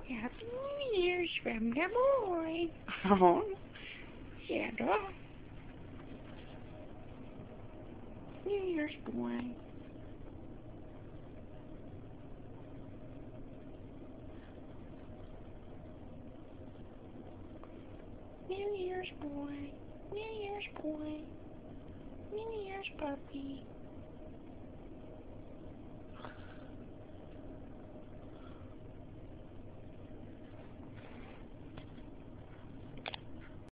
Happy New Year's from the boy. Oh, Santa. New Year's boy. New Year's boy. New Year's boy. New Year's puppy.